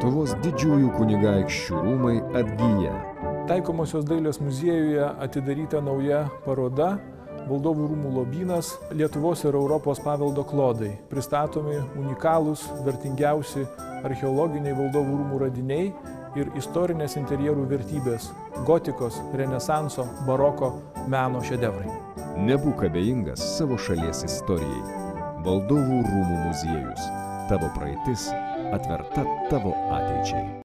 Lietuvos didžiųjų kunigaikščių rūmai atgyja. Taikomosios dailės muziejuje atidaryta nauja paroda Valdovų rūmų lobynas Lietuvos ir Europos paveldo klodai. Pristatomi unikalūs, vertingiausi archeologiniai Valdovų rūmų radiniai ir istorinės interjerų vertybės – gotikos, renesanso, baroko meno šedevrai. Nebūk abejingas savo šalies istorijai. Valdovų rūmų muziejus. Tavo praeitis atverta tavo ateičiai.